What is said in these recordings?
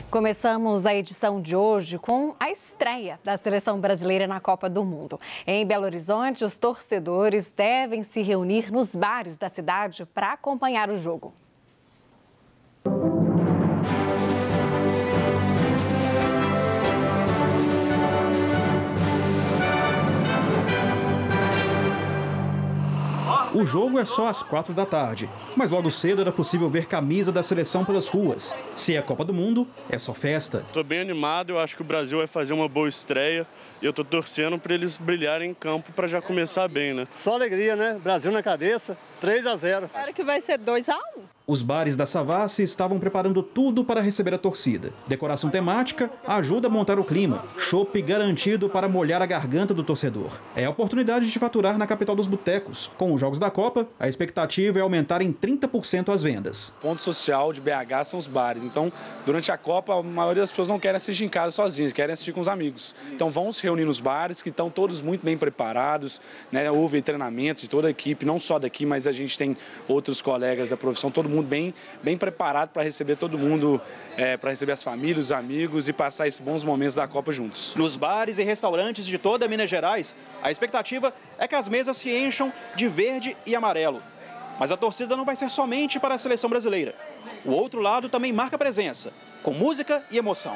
Começamos a edição de hoje com a estreia da seleção brasileira na Copa do Mundo. Em Belo Horizonte, os torcedores devem se reunir nos bares da cidade para acompanhar o jogo. O jogo é só às 4 da tarde, mas logo cedo era possível ver camisa da seleção pelas ruas. Se é a Copa do Mundo, é só festa. Estou bem animado, eu acho que o Brasil vai fazer uma boa estreia e eu estou torcendo para eles brilharem em campo para já começar bem, né? Só alegria, né? Brasil na cabeça, 3-0. Espero que vai ser 2-1. Os bares da Savassi estavam preparando tudo para receber a torcida. Decoração temática ajuda a montar o clima. Chopp garantido para molhar a garganta do torcedor. É a oportunidade de faturar na capital dos botecos. Com os Jogos da Copa, a expectativa é aumentar em 30% as vendas. O ponto social de BH são os bares. Então, durante a Copa, a maioria das pessoas não querem assistir em casa sozinhas, querem assistir com os amigos. Então, vão se reunir nos bares, que estão todos muito bem preparados, né? Houve treinamento de toda a equipe, não só daqui, mas a gente tem outros colegas da profissão, todo mundo bem preparado para receber todo mundo, para receber as famílias, os amigos e passar esses bons momentos da Copa juntos. Nos bares e restaurantes de toda Minas Gerais, a expectativa é que as mesas se encham de verde e amarelo. Mas a torcida não vai ser somente para a seleção brasileira. O outro lado também marca presença, com música e emoção.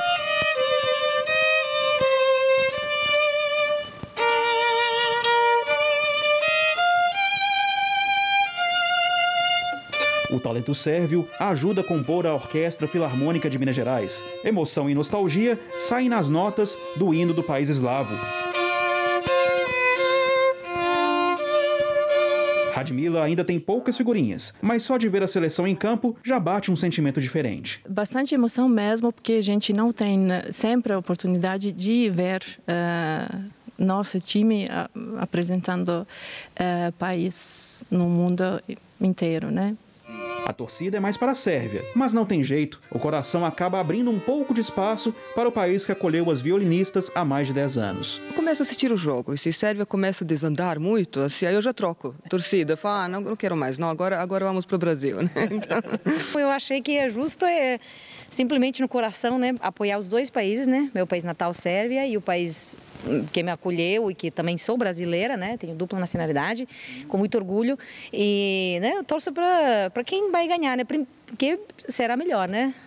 O talento sérvio ajuda a compor a Orquestra Filarmônica de Minas Gerais. Emoção e nostalgia saem nas notas do hino do país eslavo. Radmila ainda tem poucas figurinhas, mas só de ver a seleção em campo já bate um sentimento diferente. Bastante emoção mesmo, porque a gente não tem sempre a oportunidade de ver nosso time apresentando país no mundo inteiro, né? A torcida é mais para a Sérvia, mas não tem jeito. O coração acaba abrindo um pouco de espaço para o país que acolheu as violinistas há mais de 10 anos. Eu começo a assistir o jogo e se a Sérvia começa a desandar muito, assim, aí eu já troco torcida. Falo, não quero mais, não, agora vamos para o Brasil, né? Então... Eu achei que é justo, simplesmente no coração, né, apoiar os dois países, né? Meu país natal, Sérvia, e o país que me acolheu e que também sou brasileira, né? Tenho dupla nacionalidade, com muito orgulho. E, né, eu torço para quem vai ganhar, né? Porque será melhor, né?